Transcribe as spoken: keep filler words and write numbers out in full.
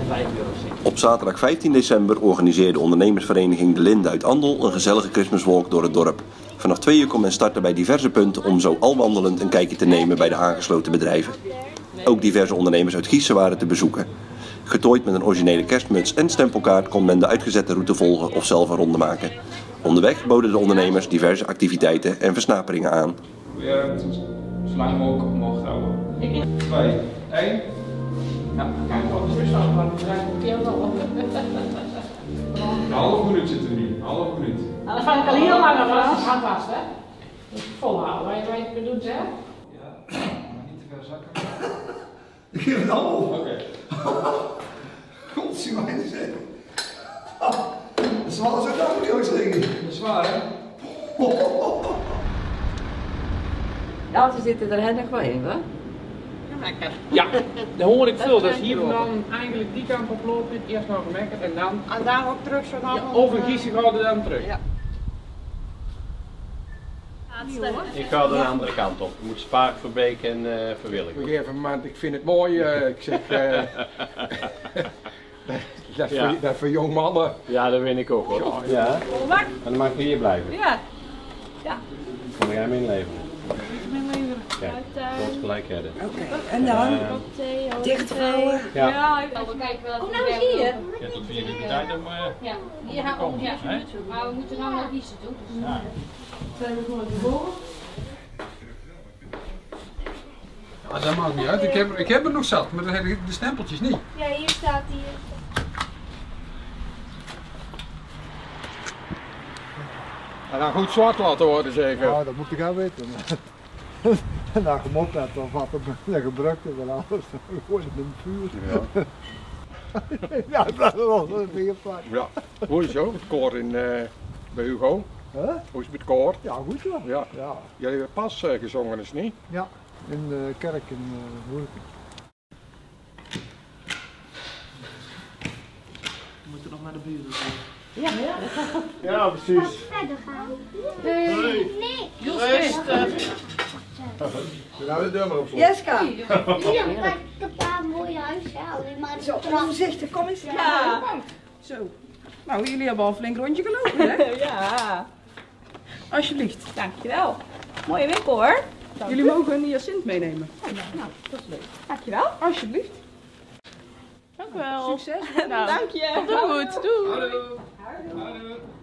Op zaterdag vijftien december organiseerde de ondernemersvereniging De Linde uit Andel een gezellige Christmaswalk door het dorp. Vanaf twee uur kon men starten bij diverse punten om zo al wandelend een kijkje te nemen bij de aangesloten bedrijven. Ook diverse ondernemers uit Giessen waren te bezoeken. Getooid met een originele kerstmuts en stempelkaart kon men de uitgezette route volgen of zelf een ronde maken. Onderweg boden de ondernemers diverse activiteiten en versnaperingen aan. Weer zo lang mogelijk omhoog houden. Twee, één. Ja, kijk wat is bestaan, maar we zijn een half minuut zitten we nu, een half minuut. Nou, dan ga ik al heel lang aan vast, vast hè. Dus volhouden, waar je wat je bedoelt hè? Ja, maar niet te ver zakken. Ik geef het allemaal op. Oké. God, zie mij eens even. Dat is wel zo lang, moet ik zeggen. Dat is zwaar hè? Ja, ze zitten er heel erg wel in, hoor. Ja, dat hoor ik veel. Dus hier dan eigenlijk die kant op lopen, eerst naar Mekker en dan. En daar ook terug zo naar. Ja, over Giessen gaan we dan terug. Ja. Ik ga de andere kant op. Je moet Spaakverbeek en uh, Verwillig. Op een gegeven moment, ik vind het mooi. Uh, ik zeg. Uh, dat, is Ja. voor, dat is voor jong mannen. Ja, dat vind ik ook hoor. Ja. Ja. En dan mag je hier blijven. Ja. Ja. Kan jij me inleveren? Kijk, wordt gelijk redden. Oké, en dan? Uh, Dichtvouwen. ja. Ja, ik wil kijken wel. Kom nou eens hier. Je hebt tot vier uur de tijd om. Uh, Ja, hier gaan we om zes minuten. Maar we moeten nou naar Giessen toe. ja. Zijn we gewoon geboren? Ja, dat maakt niet uit. Ik heb, ik heb er nog zat, maar dan heb ik de stempeltjes niet. Ja, hier staat hier. En dan goed zwart laten worden zeker. Ja, dat moet ik gaan weten. En dan gemokt hebt, dan vat hem en gebruikt het wel alles. Gewoon in het vuur. Ja. Ja, dat blijft wel zo'n vingerplak. Ja. Hoe is het zo? Het koor in, uh, bij Hugo? Huh? Hoe is het met het koor? Ja, goed zo. Ja. Ja, Jullie hebben pas uh, gezongen, is het niet? ja. In de kerk in uh, Hoorken. We moeten nog naar de buren. Ja, ja. Ja, precies. Verder gaan. Nee. Nee. Rustig. Nou, de deur maar op slot. Jeska! Hier heb ik een paar mooie huizen. Alleen maar Zo, de omzichtig, kom eens. Ja. Zo. Nou, jullie hebben al een flink rondje gelopen, hè? Ja. Alsjeblieft. Dankjewel. Mooie winkel hoor. Jullie mogen een hyacint meenemen. Nou, dat is leuk. Dankjewel. Alsjeblieft. Dank wel. Succes. Nou, dank je. Tot de goed. Doei. Hallo. Hallo.